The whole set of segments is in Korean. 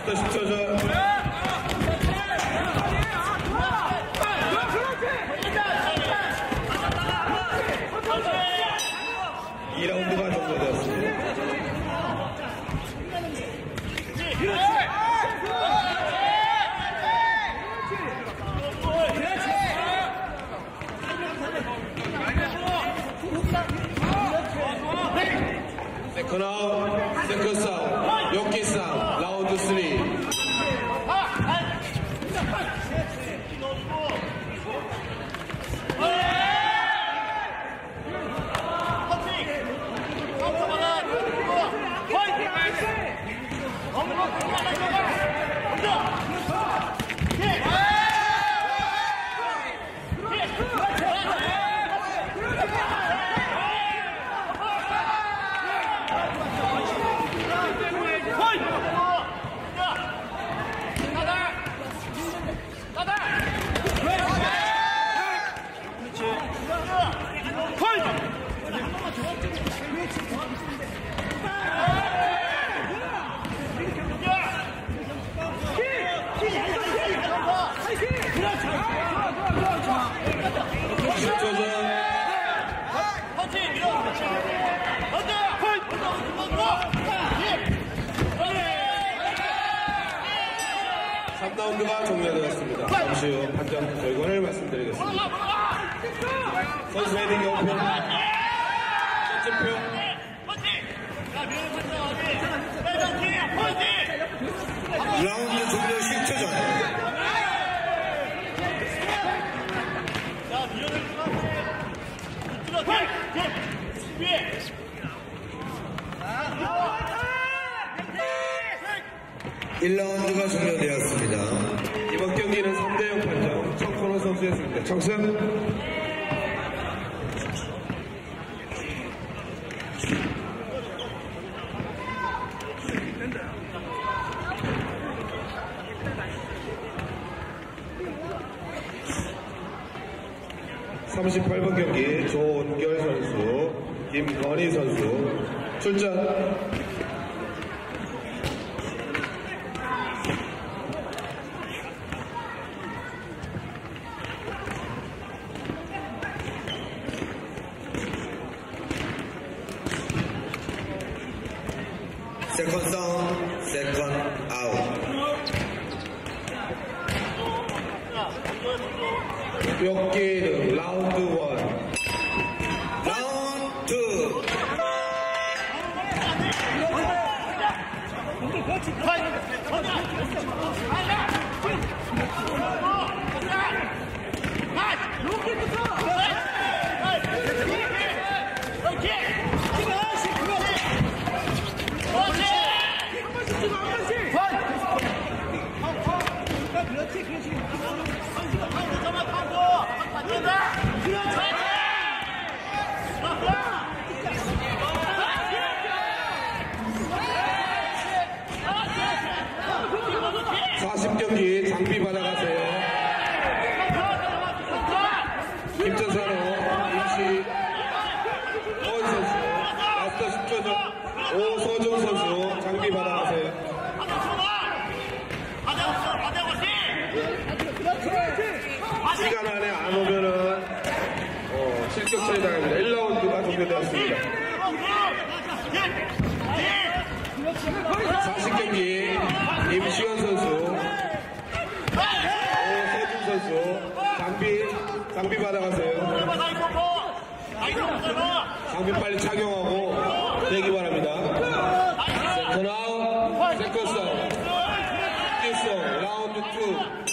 라스트 10초 전. 2라운드가 종료되었습니다. 세컨 아웃, 세컨 싸움, 욕기 싸움, 라운드 3. 라운드가 종료되었습니다. 잠시 후 판정 결과를 말씀드리겠습니다. 선수 헤딩 경표, 선취표. 라운드 종료 10초 전. (1라운드가) 종료되었습니다. 이번 경기는 3대0 판정, 청코너 선수의 승리. 청승. (38번) 경기 조은결 선수, 김건희 선수 출전. 세컨 다운, 세컨 아웃. 욕기는 라운드 1. 라운드 2. 경기 장비 받아가세요. 김천사로 임시 오은 선수, 라스트 10초 전 오서준 선수 장비 받아가세요. 시간 안에 안 오면은 실격 처리 당합니다. 1라운드가 종료되었습니다. 40경기 임시원 선수, 오서준 선수 장비 받아가세요. 장비 빨리 착용하고 대기 바랍니다. 세컨 아웃, 세컨 싸움, 킬송, 라운드 2.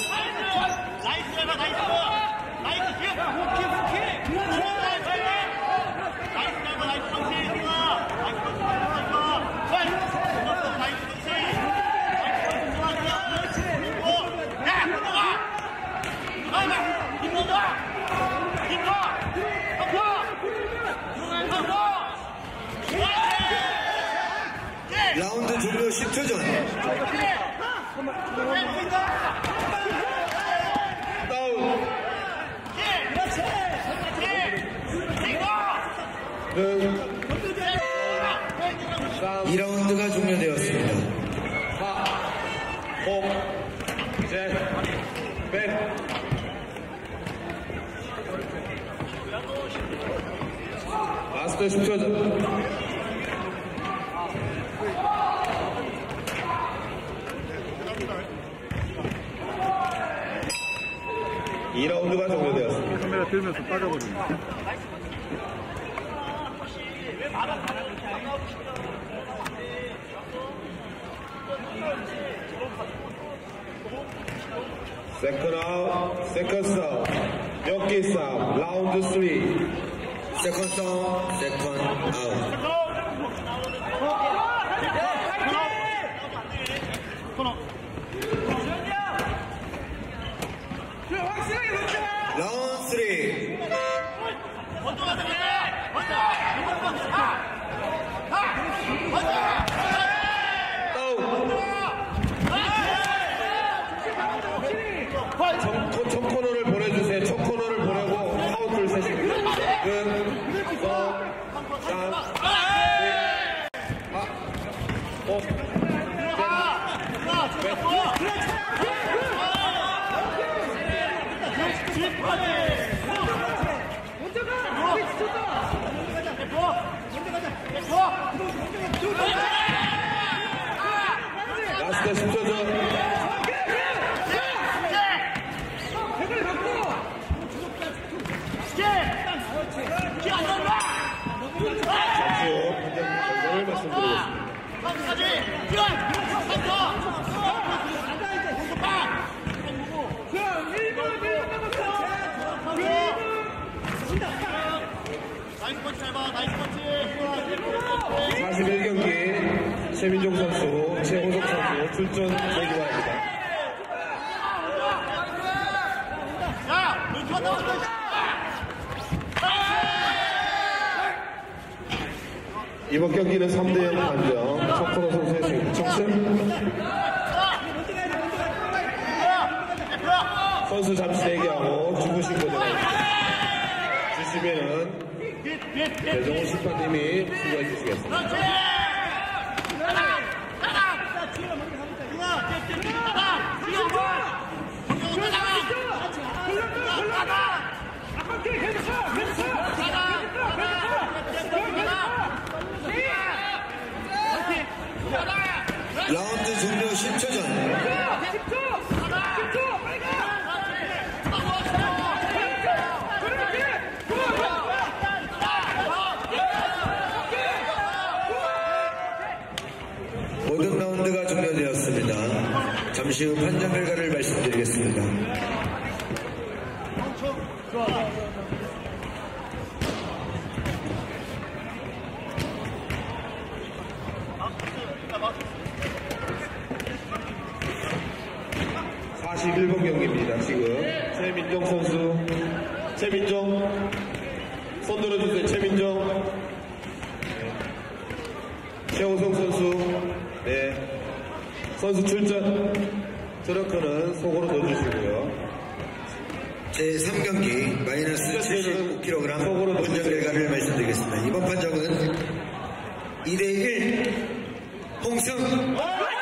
라운드 종료 10초 전. 다운. 2라운드가 종료되었습니다. 4, 라스트 10초전. 2라운드가 종료되었습니다. 카메라 들면서 빠져버립니다. 세컨 아웃, 세컨 싸움, 몇 싸움, 라운드 3. 세컨 싸움, 세컨 아웃. 라운드 3. 첫 코너를 보내주세요. 첫 코너를 보내고 아웃을 세십니다. 은, 서, 땀, 라스트 10초 전. 잠시 후 판정을 말씀드리겠습니다. 나이스 펀치 잘 봐, 나이스 펀치. 41경기 최민종 선수, 최호석 선수 출전 되기 바랍니다. 야, 멘트가 나왔다. 이번 경기는 3대0 판정. 척코너 선수의 승리. 척승. 선수 잠시 대기하고 주부신 고정합니다. 주시면은 배정훈 심판님이 수고해 주시겠습니다. 라운드 종료 10초 전. 모든 라운드가 종료되었습니다. 잠시 후 판정 결과를 말씀드리겠습니다. (41번) 경기입니다. 지금 최민종 선수, 최민종 손 들어주세요. 최민종, 최호성 선수, 네, 선수 출전. 트렁크는 속으로 넣어주시고요. 제3경기 마이너스 75kg 판정 결과를 말씀드리겠습니다. 이번 판정은 2대1 홍승.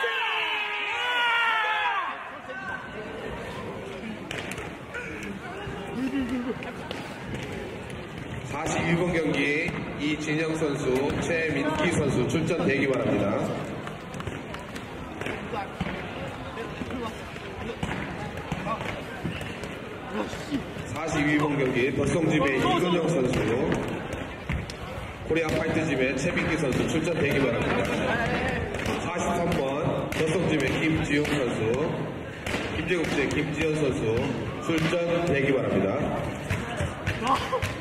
42번 경기 이진영 선수, 최민기 선수 출전 되기 바랍니다. (42번) 경기 덧성집의 이근영 선수, 코리아 파이트집의 최민기 선수 출전 되기 바랍니다. (43번) 덧성집의 김지용 선수, 김제국제 김지현 선수 출전 되기 바랍니다.